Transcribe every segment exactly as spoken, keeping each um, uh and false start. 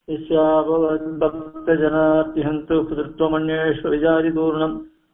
Ishyāpavadbhaktajanātihantū putrittvamanyēśva vijáritūrnam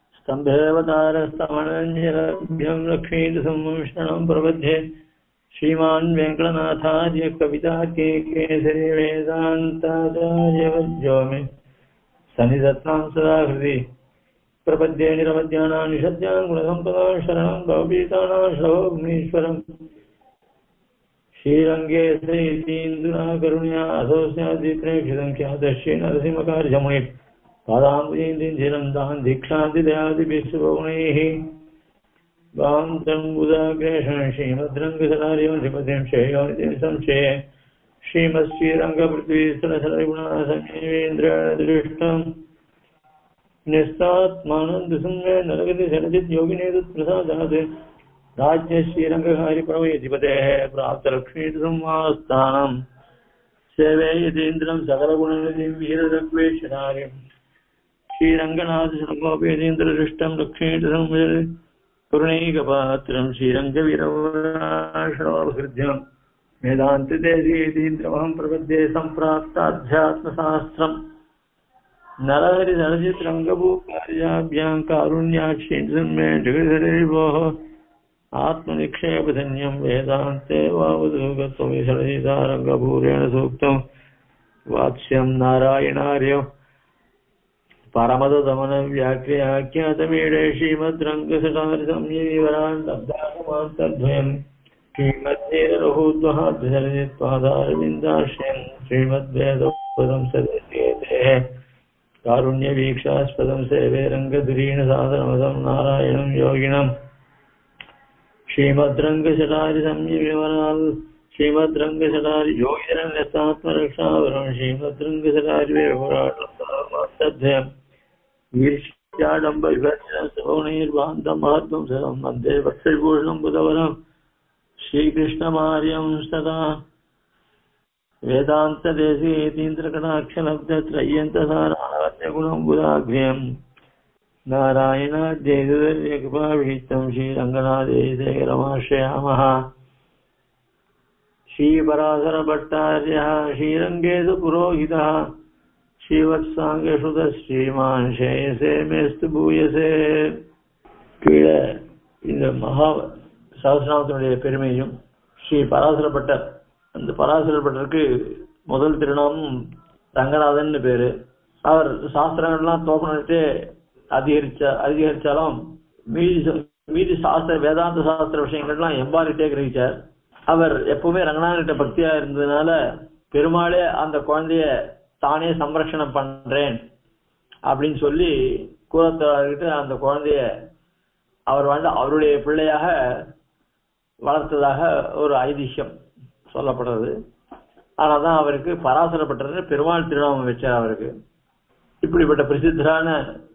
stambhevatārastamananjirabhyam lakshmīnasimham Vishnu Prabandam Śrīmān Venkatanathārya Kavitākekesari Vedāntacārya Sanidhattam Sadāhridi Prabandhe Niramadhyānām Nishadhyān Gunasampadā Sharanam Bhavapītānām Śravogmīśvaram Shrirange Srītinduna Karunya Asosyadziprekshitam Khyātasya Narasimhachariar Padāmbujindinjiram Dān Dikshanti Dayādi Bhishvagunaihi Bāntam Budāgresham Śrīmadraṅgasarāryam Sripatim Śreyonitim Samśeye Śrīmad Śrīranga Prithvī Sarasaraguna Samyevendra Drishtam Nistātmanandusumve Naragati Saradit Yoginedut Prasadāde Rajya Śrīrangahari Pravayatipatehe Prāpta Lakshminarasimhachariar Seveyatindram Sakalagunanidim Veeradakveshanarim Śrīranganātha Sarvapedindra Drishtam Lakshminarasimhachariar Purnīgapātram Śrīrangaviravaśravahridyam Vedāntadesiyatindramaham Prabhadhe Samprāptādhyātmasāstram Narahari Sarajitrangabukāryābhyāṁ Kārunyākṣīnsamme Jagadhararivoho Atmanikṣēpadanyam Vedānte Vāvadhugatvam Sarajitārangabhūrena Sūktam Vātsyam Nārāyanāryam Paramadadamana Vyakyanamīde Śrīmadraṅgasarārisam Labdhāsamāntardhvayam Śrīmadnērahuddvahādhyaritpādārvindāśyam Śrīmadvedappadam sadesyetehe Karunya-víkshaspādam Seve Rangadurīna Sāsranamam Nārayanam Yoginam Śrīmadraṅgasarārisam Śrīmadraṅgasarāri Yogiranyastatmarakshavaram Śrīmadraṅgasarāri Virshadamba Vyakyanam Savonairbandam Mahatvam Sadam Madde Vatsaribhūषणam Budavaram Shri Krishna Maryam Sada Vedanta Desi Tindra Kanakshanabda Trayanta Sarāratya Gunam Budagryam Narayana Jayadharyakripāvihitam Shri Ranganādese Ramashayamaha Shri Parasara Bhattaryaha Shri Rangesu Purohitaha Shrivatsanga Shuddha Sriman Shayase Mestu Bhuyase கீழே இந்த மகா சஹஸ்ரநாமத்தினுடைய பெருமையும் Sri Parasara butter அந்த பராசர பட்டருக்கு முதல் திருநாமம் ரங்கநாதன் பேரு. அவர் சாஸ்திரங்கள்லாம் தோப்பனிட்டு அதிகரிச்ச அதிகரிச்சாலும் மீதி மீதி சாஸ்திர வேதாந்த சாஸ்திர விஷயங்கள்லாம் எம்பாரிட்டே கிரகிச்சார். அவர் எப்பவுமே ரங்கநாதன்கிட்ட பக்தியா இருந்ததுனால பெருமாளே அந்த குழந்தைய தானே சம்ரட்சணம் பண்றேன் அப்படின்னு சொல்லி கூறத்தார்கிட்ட அந்த குழந்தைய அவர் வந்து அவருடைய பிள்ளையாக வளர்த்ததாக ஒரு ஐதிஹ்யம் சொல்லப்படுறது. ஆனாதான் அவருக்கு பராசரப்பட்டது பெருமாள் திருநாமம் வச்சார் அவருக்கு. இப்படிப்பட்ட பிரசித்தரான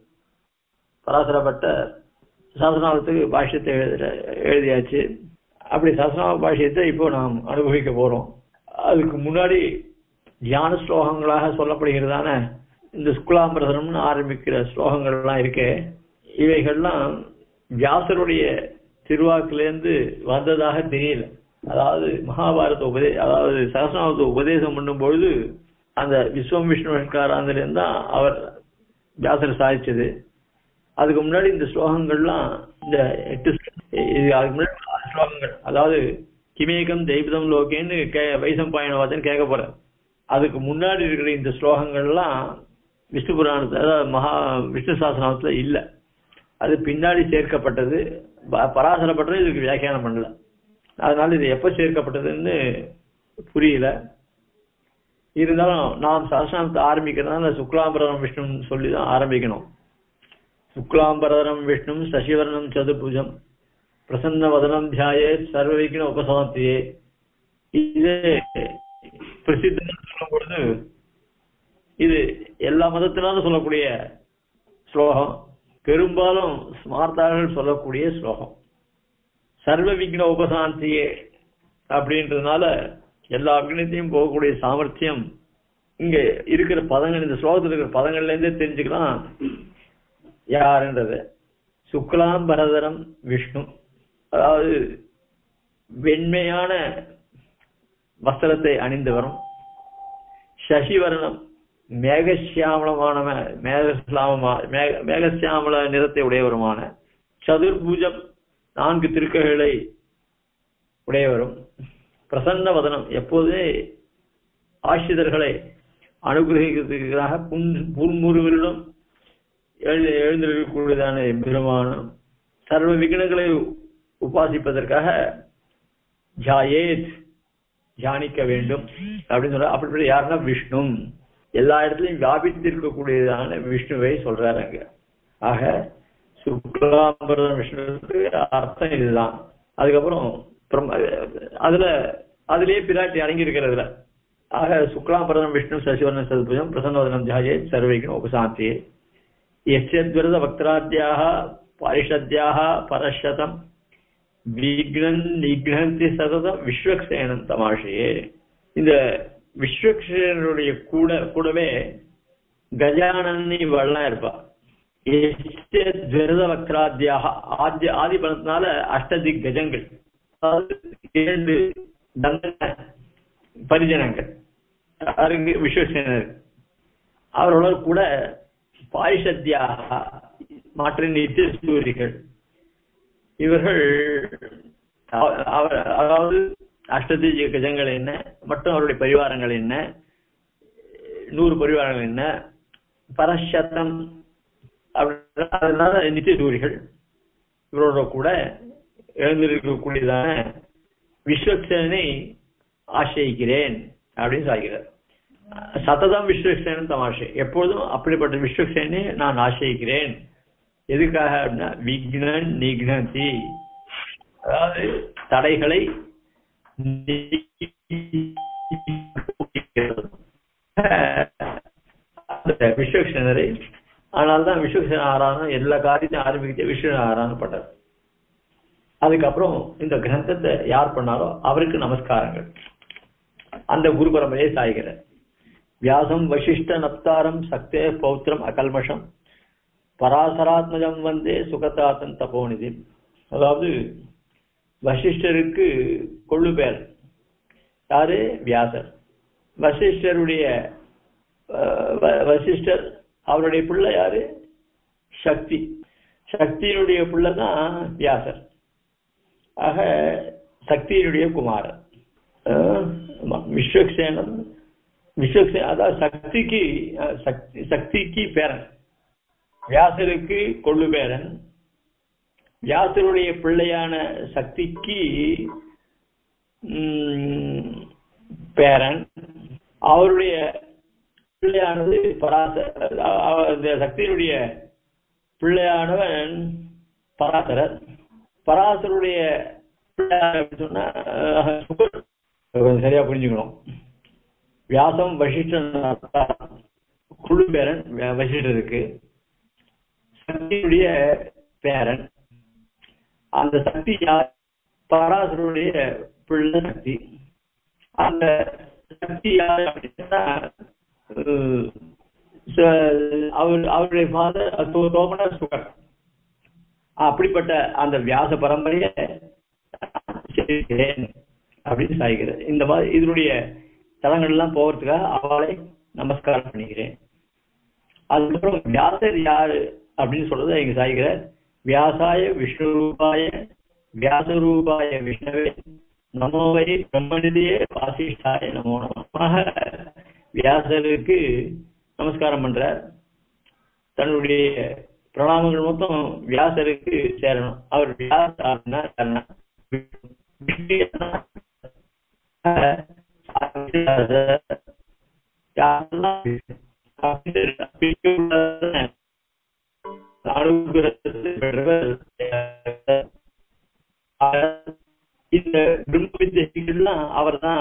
பராசரப்பட்ட சஹஸ்ரநாமத்துக்கு பாஷ்யத்தை எழுதியாச்சு. அப்படி சஹஸ்ரநாம பாஷ்யத்தை இப்போ நாம் அனுபவிக்க போறோம். அதுக்கு முன்னாடி தியான ஸ்லோகங்களாக சொல்லப்படுகிறதான இந்த சுக்லாம்பரதனம்னு ஆரம்பிக்கிற ஸ்லோகங்கள்லாம் இருக்கு. இவைகள்லாம் வியாசருடைய திருவாக்கிலேருந்து வந்ததாக தெரியல. அதாவது மகாபாரத உபதே அதாவது சஹஸ்ரநாமத்தை உபதேசம் பண்ணும் பொழுது அந்த விஸ்வம் விஷ்ணுக்காராந்தில தான் அவர் வியாசர் சாதிச்சது. அதுக்கு முன்னாடி இந்த ஸ்லோகங்கள்லாம் இந்த எட்டு அதுக்கு முன்னாடி ஸ்லோகங்கள் அதாவது கிமேகம் தெய்வதம் லோகேன்னு கே வைசம்பாயனவாதன் கேட்க போற. அதுக்கு முன்னாடி இருக்கிற இந்த ஸ்லோகங்கள்லாம் விஷ்ணு புராணத்துல அதாவது மகா விஷ்ணு சாஸ்திரநாமத்துல இல்ல. அது பின்னாடி சேர்க்கப்பட்டது. பராசரப்பட்டது இதுக்கு வியாக்கியானம் பண்ணல. அதனால இது எப்ப சேர்க்கப்பட்டதுன்னு புரியல. இருந்தாலும் நாம் சஹஸ்ரநாமத்தை ஆரம்பிக்கிறதுனால சுக்லாம்பரம் விஷ்ணு சொல்லிதான் ஆரம்பிக்கணும். சுக்லாம்பரம் விஷ்ணு சசிவர்ணம் சதுர்புஜம் பிரசன்ன வதனம் தியாயே சர்வ விக்ன உபசாந்தியே. இது பிரசித்தம் சொல்லும் பொழுது இது எல்லா மதத்தினாலும் சொல்லக்கூடிய ஸ்லோகம். பெரும்பாலும் ஸ்மார்த்தார்கள் சொல்லக்கூடிய ஸ்லோகம். சர்வ விக்ன உபசாந்தியே அப்படின்றதுனால எல்லா விக்னத்தையும் போகக்கூடிய சாமர்த்தியம் இங்க இருக்கிற பதங்கள் இந்த ஸ்லோகத்தில் இருக்கிற பதங்கள்ல இருந்தே தெரிஞ்சுக்கலாம் யாருன்றது. சுக்லாம்பரதரம் விஷ்ணு அதாவது வெண்மையான வஸ்திரத்தை அணிந்தவரும் சசிவர்ணம் மேகசியாமளமான மேகசியாம மேகசியாமள நிறத்தை உடையவருமான சதுர்பூஜம் நான்கு திருக்கைகளை உடையவரும் பிரசன்ன வதனம் எப்போதுமே ஆசிரியர்களை அனுகிரகிக்கிறதுக்காக புன்முறுவலிடம் எழுந்து எழுந்திருக்கக்கூடியதான பெருமானம் சர்வ விக்னங்களை உபாசிப்பதற்காக ஜாயேத் தியானிக்க வேண்டும் அப்படின்னு சொல்ற. அப்படிப்பட்ட யாருன்னா விஷ்ணு, எல்லா இடத்துலையும் வியாபித்திருக்கக்கூடியதான விஷ்ணுவை சொல்றாரு அங்க. ஆக சுக்லாம்பரம் விஷ்ணுவுக்கு அர்த்தம் இதுதான். அதுக்கப்புறம் அதுல அதுலயே பிராட்டி அடங்கி இருக்கிறதுல. ஆக சுக்லாம்பரம் விஷ்ணு சசிவர்ண சதுர்புஜம் பிரசன்னவதனம் தியாயே சர்வைக்கும் உபசாந்தியே யஸ்யத்விரத வக்திராத்யாக பாரிஷத்யாக பரஷதம் விக்னன் நிக்னந்தி சததம் விஸ்வக்சேனன் தமாஷையே. இந்த விஸ்வக்சேனனுடைய கூட கூடவே கஜானனி வள்ளலாம் இருப்பா. யஸ்யத்விரத வக்திராத்யாக ஆதி ஆதி பலத்தினால அஷ்டதிக் கஜங்கள், இரண்டு தந்தன பரிஜனங்கள் விஸ்வசேனர். அவரோட கூட பாரிஷத்யாக மாற்ற நித்திய சூரிகள். இவர்கள் அதாவது அஷ்டதி கஜங்கள் என்ன மற்றும் அவருடைய பரிவாரங்கள் என்ன, நூறு பரிவாரங்கள் என்ன, பரஷத்தம் அதனால நித்திய சூரிகள் இவரோட கூட எழுந்திருக்கக்கூடியதான விஸ்வக்சேனை ஆசிரிக்கிறேன் அப்படின்னு சாய்கிறார். சததம் விஸ்வக்சேனன் தமாஷை, எப்பொழுதும் அப்படிப்பட்ட விஸ்வக்சேனை நான் ஆசிரிக்கிறேன். எதுக்காக அப்படின்னா விக்னன் நிக்னதி, அதாவது தடைகளை விஸ்வக்சேனரை. ஆனால்தான் விஸ்வக்சேன ஆராதனை எல்லா காரியத்தையும் ஆரம்பிக்க விஷ்ணு ஆராதனைப்பட்டார். அதுக்கப்புறம் இந்த கிரந்தத்தை யார் பண்ணாரோ அவருக்கு நமஸ்காரங்கள். அந்த குரு பரம்பரையை சாய்கிற வியாசம் வசிஷ்ட நப்தாரம் சக்தே பௌத்திரம் அகல்மஷம் பராசராத்மஜம் வந்தே சுகதாத்தன் தபோநிதி. அதாவது வசிஷ்டருக்கு கொள்ளு பேர் யாரு? வியாசர். வசிஷ்டருடைய வசிஷ்டர் அவருடைய பிள்ளை யாரு? சக்தி. சக்தியினுடைய பிள்ளை தான் வியாசர். ஆக சக்தியினுடைய குமாரன் விஸ்வக்சேனன். விஸ்வக்சே அதாவது சக்திக்கு சக்தி சக்திக்கு பேரன், வியாசருக்கு கொள்ளு பேரன். வியாசருடைய பிள்ளையான சக்திக்கு பேரன். அவருடைய பிள்ளையானது பராசர. சக்தியினுடைய பிள்ளையானவன் பராசரர். பராசருடைய சொன்னா சரியா புரிஞ்சுக்கணும். வியாசம் வசிஷ்டன் குழு பேரன் வசிஷ்டருக்கு, சக்தியுடைய பேரன். அந்த சக்தி யார்? பராசருடைய பிள்ளை சக்தி. அந்த சக்தி யார் அப்படின்னா அவர் அவருடைய ஃபாதர் தோமனர் சுகர். அப்படிப்பட்ட அந்த வியாச பரம்பரையை அப்படின்னு சாய்கிறேன். இந்த மாதிரி இதனுடைய தலங்கள் எல்லாம் போகிறதுக்காக அவளை நமஸ்காரம் பண்ணிக்கிறேன். அதுக்கப்புறம் வியாசர் யாரு அப்படின்னு சொல்றதை இங்க சாய்கிறார். வியாசாய விஷ்ணு ரூபாய வியாசரூபாய விஷ்ணவே நமோவை பிரம்மநிதியே வாசிஷ்டாய நமோ நம. வியாசருக்கு நமஸ்காரம் பண்றார். தன்னுடைய பிரணாமங்கள் மொத்தம் வியாசருக்கு சேரணும். அவர் வியாசனா இந்த பிரம்ம வித்யெல்லாம் அவர் தான்,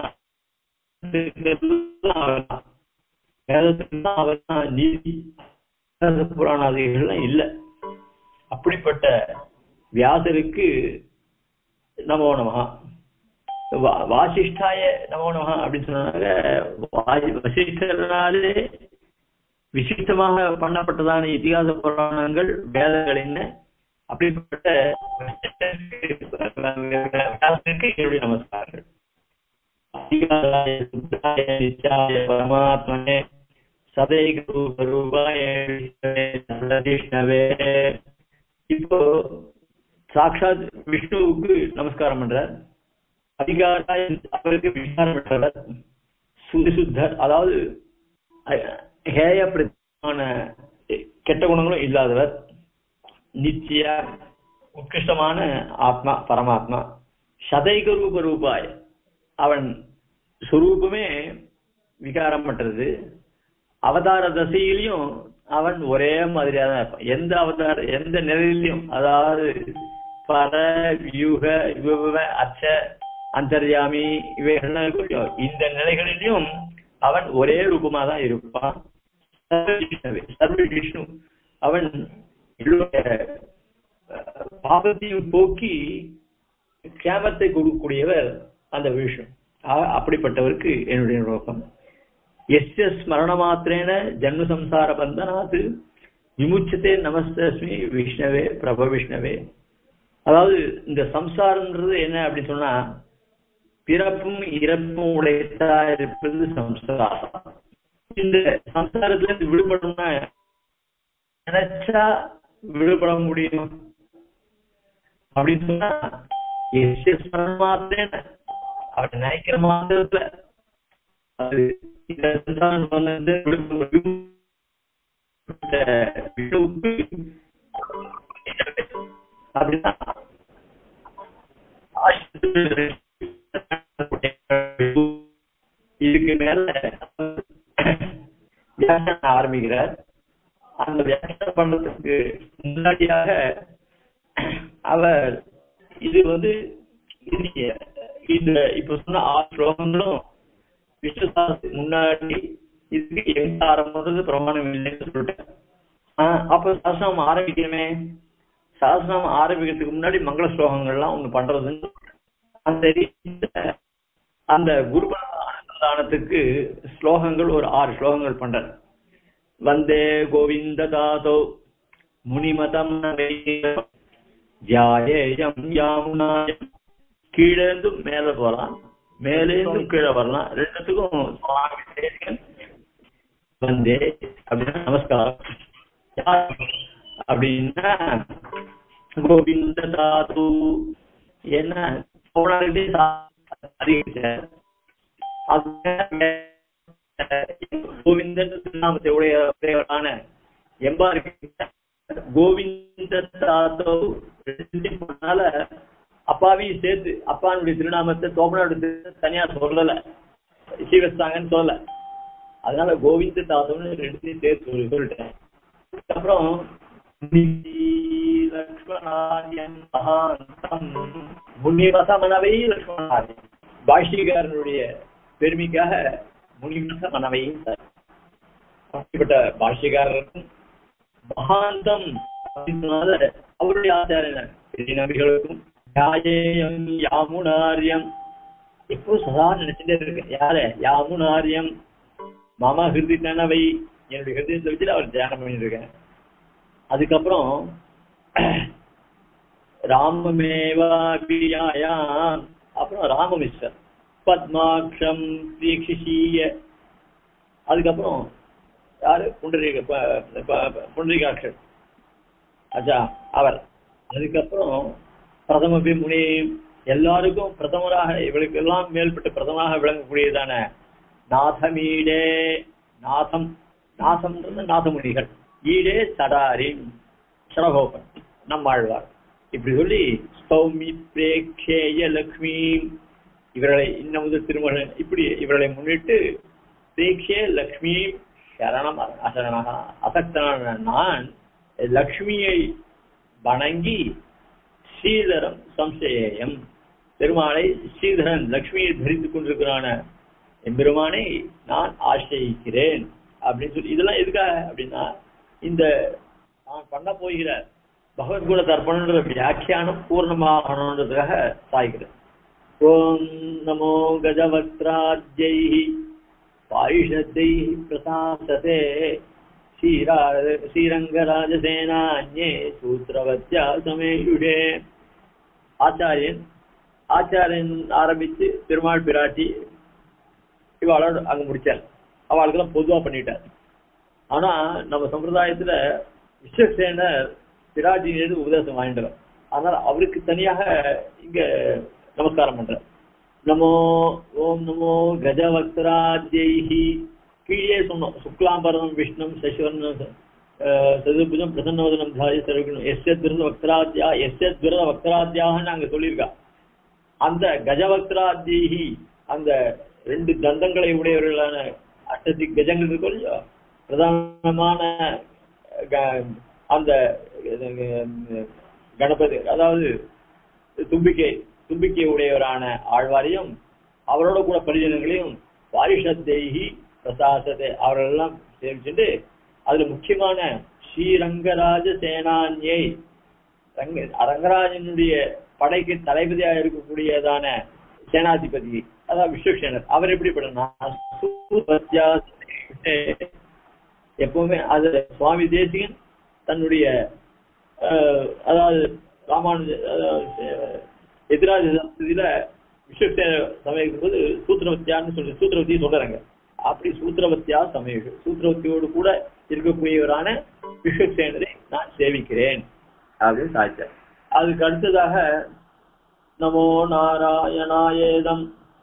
அவர் தான் நீதி புராணாதிகள்லாம் இல்லை. அப்படிப்பட்ட வியாசருக்கு நமோ நமஹ. வாசிஷ்டாய நமோ நமஹ அப்படின்னு சொன்னாங்க. வசிஷ்டனாலே விசிஷ்டமாக பண்ணப்பட்டதான இதிகாச புராணங்கள் வேதங்கள் என்ன, அப்படிப்பட்ட வியாசருக்கு என்னுடைய நமஸ்காரங்கள். பரமாத்மனே சதைரூபாய விஷ்ணவே. இப்போ சாட்சாத் விஷ்ணுவுக்கு நமஸ்காரம் பண்றார். அதிகாராய அவருக்கு விசாரம் பண்றார். சுத்தர், அதாவது ஹேய பிரமான கெட்ட குணங்களும் இல்லாதவர். நித்திய உத்கிருஷ்டமான ஆத்மா பரமாத்மா. சதைக ரூப ரூபாய், அவன் சுரூபமே விகாரம் பண்றது. அவதார தசையிலையும் அவன் ஒரே மாதிரியா தான் இருப்பான். எந்த அவதார எந்த நிலையிலையும், அதாவது பர வியூக விபவ அச்ச அந்தர்யாமி இவைகள் இந்த நிலைகளிலும் அவன் ஒரே ரூபமா தான் இருப்பான். சர்வ விஷ்ணு, அவன் பாபத்தையும் போக்கி கேமத்தை கொடுக்கக்கூடியவர் அந்த விஷ்ணு. அப்படிப்பட்டவருக்கு என்னுடைய நோக்கம். எஸ் எஸ் ஸ்மரண மாத்திரேன ஜன்ம சம்சார பந்தனாத்து விமுச்சத்தே நமஸ்தஸ்மி விஷ்ணவே பிரப விஷ்ணவே. அதாவது இந்த சம்சாரம்ன்றது என்ன அப்படின்னு சொன்னா, பிறப்பும் இறப்பும் உடையதா இருப்பது சம்சாரம். இந்த சம்சாரத்துல இருந்து விடுபடணும்னா நினைச்சா விடுபட முடியும் அப்படின்னு சொன்னா, எஸ் எஸ் ஸ்மரண மாத்திரேன அவன் நினைக்கிற மாத்திரத்துல அது இந்த அப்படின்னா இதுக்கு மேல வியாக்கியானம் ஆரம்பிக்கிறார். அந்த வியாக்கியானம் பண்றதுக்கு முன்னாடியாக அவர் இது வந்து இந்த இப்ப சொன்ன ஆறு ஸ்லோகங்களும் விஷ்ணு சாஸ்திரத்துக்கு முன்னாடி இதுக்கு எங்க ஆரம்பிறது பிரமாணம் இல்லைன்னு சொல்லிட்டேன். அப்ப சாஸ்திரம் ஆரம்பிக்கணுமே. சாஸ்திரம் ஆரம்பிக்கிறதுக்கு முன்னாடி மங்கள ஸ்லோகங்கள்லாம் ஒண்ணு பண்றதுன்னு அந்த அந்த குரு அனுசந்தானத்துக்கு ஸ்லோகங்கள் ஒரு ஆறு ஸ்லோகங்கள் பண்ற. வந்தே கோவிந்த தாதோ முனிமதம் ஜாயேயம் யாமுனாயம். கீழே இருந்து மேல போலாம், மேலே இருந்து கீழே வரலாம். ரெண்டுத்துக்கும் வந்தே அப்படின்னா நமஸ்காரம். அப்படின்னா கோவிந்த தாது என்ன கோவிந்தன் திருநாமத்தை உடையவரான எம்பாரு கோவிந்த தாதோ அப்பாவையும் சேர்த்து அப்பானுடைய திருநாமத்தை தோப்பனுடைய தனியா சொல்லல, சீவஸ்தாங்கன்னு சொல்லல. அதனால கோவிந்த தாதோன்னு ரெண்டுத்தையும் சேர்த்து சொல்லிட்டேன். அப்புறம் லக்ஷ்மணாரியன் மகாந்தம் முனிவச மனவை லக்ஷ்மணாரியன், பாஷ்யக்காரனுடைய பெருமைக்காக முனிவச மனவை. அப்படிப்பட்ட பாஷ்யக்காரருக்கும் மகாந்தம் அவருடைய ஆச்சாரியன் நபிகளுக்கும் யாமுனாரியம் இப்போ சதா நினைச்சுட்டே இருக்கு. யார யாமுனாரியம் மம ஹிருதி நனவை, என்னுடைய ஹிருதயத்தை வச்சுட்டு அவர் தியானம் பண்ணிட்டு இருக்கேன். அதுக்கப்புறம் ராமமேவாபியாயாம், அப்புறம் ராமமிஸ்டர் பத்மாட்சம் தீக்ஷிய. அதுக்கப்புறம் யாரு புண்டரீக புண்டரீகாட்சர் அச்சா அவர். அதுக்கப்புறம் பிரதமபி முனி, எல்லாருக்கும் பிரதமராக இவளுக்கு எல்லாம் மேல்பட்ட பிரதமராக விளங்கக்கூடியதான நாதமீடே, நாதம் நாதம் நாதமுனிகள், ஈடே சடாரின் சடகோபன் நம்மாழ்வார். இப்படி சொல்லி சௌமி பிரேக்ஷேய லக்ஷ்மி, இவர்களை இன்னும் முதல் திருமகன் இப்படி இவர்களை முன்னிட்டு பிரேக்ஷே லக்ஷ்மி சரணம் அசரணா அசக்தனான நான் லக்ஷ்மியை வணங்கி ஸ்ரீதரம் சம்சயம், பெருமாளை ஸ்ரீதரன் லக்ஷ்மியை தரித்துக் கொண்டிருக்கிறான எம்பெருமானை நான் ஆசிரியிக்கிறேன் அப்படின்னு சொல்லி. இதெல்லாம் எதுக்காக அப்படின்னா, இந்த நான் பண்ண போகிற பகவத்குண தர்ப்பணன்ற வியாக்கியானம் பூர்ணமாகணுன்றதுக்காக சாய்கிறேன். ஓம் நமோ கஜவக்ராத்யை பாயிஷத்தை பிரசாசதே ஸ்ரீரங்கராஜசேனான்யே சூத்திரவத்யா சமேயுடே. ஆச்சாரியன் ஆச்சாரியன் ஆரம்பிச்சு பெருமாள் பிராட்டி இவாளோட அங்க முடிச்சார். அவளுக்கெல்லாம் பொதுவா பண்ணிட்டார். ஆனா நம்ம சம்பிரதாயத்துல விஸ்வசேனர் சிராஜியிலிருந்து உபதேசம் வாங்கிட்டார். அதனால அவருக்கு தனியாக இங்க நமஸ்காரம் பண்ற. நமோ ஓம் நமோ கஜவக்ராத்யைஹி கீழே சொன்னோம். சுக்லாம்பரம் விஷ்ணம் சசிவர்ணம் சதுர்புஜம் பிரசன்னவதனம் தாய சர்வகுணம் எஸ்யத் விரத வக்ராத்யா எஸ்யத் விரத வக்ராத்யான்னு அங்க சொல்லியிருக்கா. அந்த கஜவக்ராத்யைஹி அந்த ரெண்டு தந்தங்களை உடையவர்களான அஷ்டதி கஜங்கள் இருக்கும் இல்லையா, பிரதானமான அந்த கணபதி அதாவது தும்பிக்கை தும்பிக்கை உடையவரான ஆழ்வாரையும் அவரோட கூட பரிஜனங்களையும் பாரிஷத்தேகி பிரசாசத்தை அவரெல்லாம் சேமிச்சுட்டு அதுல முக்கியமான ஸ்ரீரங்கராஜ சேனான்யை ரங்கராஜனுடைய படைக்கு தளபதியாக இருக்கக்கூடியதான சேனாதிபதி அதாவது விஸ்வசேனர் அவர் எப்படி பண்ணா எப்பவுமே அது சுவாமி தேசிகன் தன்னுடைய அதாவது ராமானுஜ எதிராஜில விஸ்வசேன சமயம் போது சூத்திரவத்தியான்னு சொல்லி சூத்திரவத்தியை சொல்றாங்க. அப்படி சூத்திரவத்தியா சமயம் சூத்திரவத்தியோடு கூட இருக்கக்கூடியவரான விஸ்வசேனரை நான் சேவிக்கிறேன் அப்படின்னு சாய்ச்சார். அதுக்கு அடுத்ததாக நமோ நாராயணாயேதம்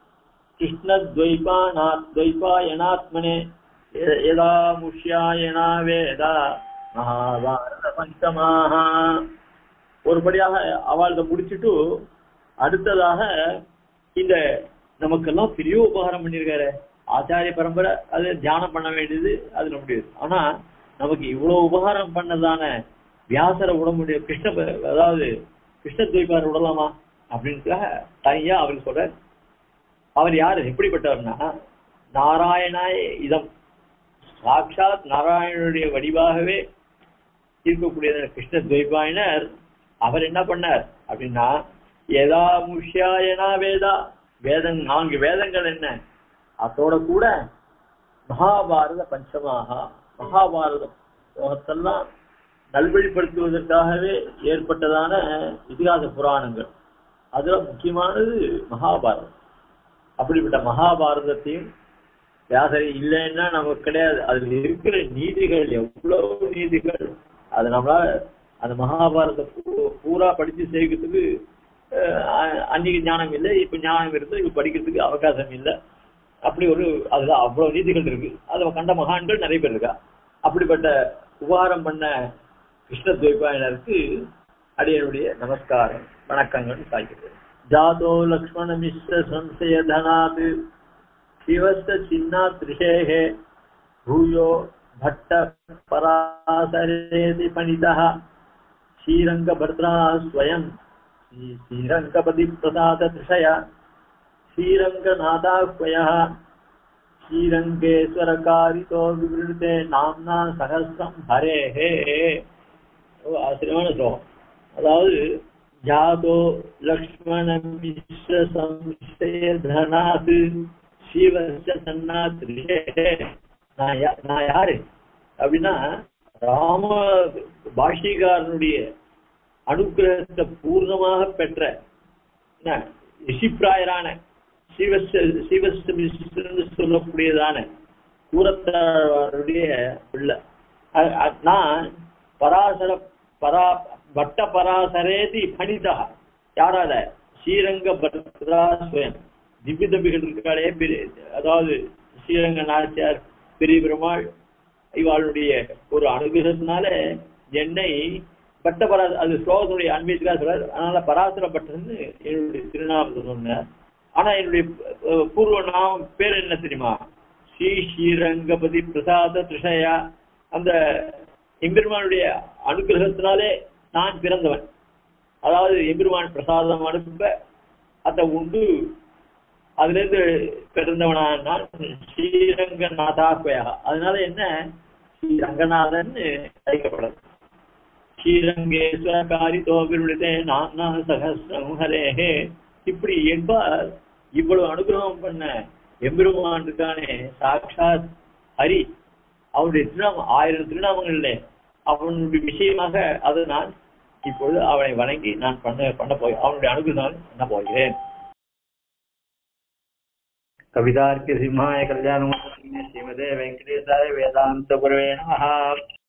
கிருஷ்ணத்வைபாநாத்வைபாயனாத்மனே யதா முஷ்யாயனா வேதா மகாபாரத பஞ்சமாக ஒருபடியாக அவள்கிட்ட முடிச்சுட்டு அடுத்ததாக இந்த நமக்கெல்லாம் பெரிய உபகாரம் பண்ணியிருக்காரு ஆச்சாரிய பரம்பரை. அது தியானம் பண்ண வேண்டியது அது நம்முடைய. ஆனா நமக்கு இவ்வளவு உபகாரம் பண்ணதான வியாசரை விட முடியும், கிருஷ்ண அதாவது கிருஷ்ண துவைப்பாரை விடலாமா அப்படின்றதுக்காக தனியா அவர் சொல்ற. அவர் யாரு எப்படிப்பட்டவர்னா நாராயணாய இதம் சாட்சாத் நாராயணனுடைய வடிவாகவே இருக்கக்கூடிய கிருஷ்ண துவைபாயனர். அவர் என்ன பண்ணார் அப்படின்னா ஏதா முஷ்யாயனா வேதா வேதம் நான்கு வேதங்கள் என்ன அதோட கூட மகாபாரத பஞ்சமாக மகாபாரத லோகத்தெல்லாம் நல்வழிப்படுத்துவதற்காகவே ஏற்பட்டதான இதிகாச புராணங்கள் அதுல முக்கியமானது மகாபாரதம். அப்படிப்பட்ட மகாபாரதத்தையும் வியாசரை இல்லைன்னா நமக்கு கிடையாது. அதுல இருக்கிற நீதிகள் எவ்வளவு நீதிகள் அது நம்மளால அந்த மகாபாரத பூரா படிச்சு சேர்க்கிறதுக்கு அன்னைக்கு ஞானம் இல்லை, இப்ப ஞானம் இருந்து இப்ப படிக்கிறதுக்கு அவகாசம் இல்லை. அப்படி ஒரு அதுல அவ்வளவு நீதிகள் இருக்கு. அதுல கண்ட மகான்கள் நிறைய பேர் இருக்கா. அப்படிப்பட்ட உபகாரம் பண்ண கிருஷ்ண துவைபாயனருக்கு அடியனுடைய நமஸ்காரம் வணக்கங்கள் சாய்க்கிறேன். ஜாதோ லக்ஷ்மண மிஸ்ர சம்சய தனாத் சிவஸ்த சின்னாத் ரிஷேஹே பூயோ பட்ட பராசரேதி பணிதः ஸ்ரீரங்க பத்ரா ஸ்வயம் ஸ்ரீரங்கபதி பிரசாத திஷய ஸ்ரீரங்கநாதாஹ்வயः ஸ்ரீரங்கேஸ்வரகாரிதோ விவృతే நாம்னா சஹஸ்ரம் ஹரேஹே. ஆச்சரியமான ஸ்லோகம். அதாவது ஜாதோ லக்ஷ்மண மிஸ்ர சம்சய தனாத் சிவஸ்ய சன்னாத் ரிஷேஹே. நான் யாரு அப்படின்னா ராம பாஷிகாரனுடைய அனுகிரகத்தை பூர்ணமாக பெற்ற ரிஷிப்பிராயரான சிவஸ்து சொல்லக்கூடியதான கூரத்தாருடைய பிள்ளை. நான் பராசர பரா பட்ட பராசரேதி பணிதா யாரால ஸ்ரீரங்க பத்ரா ஸ்வயம் திவ்ய தம்பிகள் இருக்காளே அதாவது ஸ்ரீரங்க நாச்சியார் பெரிய பெருமாள் இவாளுடைய ஒரு அனுகிரகத்தினால என்னை பட்ட பரா அது ஸ்லோகத்தினுடைய அன்பியத்துக்காக சொல்றாரு. அதனால பராசர பட்டன்னு என்னுடைய திருநாமத்தை சொன்னார். ஆனா என்னுடைய பூர்வ நாம பேர் என்ன தெரியுமா? ஸ்ரீ ஸ்ரீரங்கபதி பிரசாத திஷயா. அந்த எம்பெருமானுடைய அனுகிரகத்தினாலே நான் பிறந்தவன். அதாவது எம்பெருமான் பிரசாதம் அனுப்ப அதை உண்டு அதுல இருந்து பிறந்தவனான நான் ஸ்ரீரங்க நாதாஹ்வயா. அதனால என்ன ஸ்ரீ ரங்கநாதன் அழைக்கப்படுறது. ஸ்ரீரங்கேஸ்வரகாரிதோ விவృతే நாம்னா சஹஸ்ரம் ஹரேஹே. இப்படி என்பார் இவ்வளவு அனுகிரகம் பண்ண எம்பெருமான் இருக்கானே சாட்சாத் ஹரி. அவனுடைய திருநாமம் ஆயிரம் திருநாமங்கள்ல அவனுடைய விஷயமாக அதை நான் இப்பொழுது அவனை வணங்கி நான் பண்ண பண்ண போய் அவனுடைய அனுகிரகம் பண்ண போகிறேன். कवितार्किक सिंहाय कल्याणमूर्तये श्रीमते वेंकटेशाय वेदांत गुरवे नमः।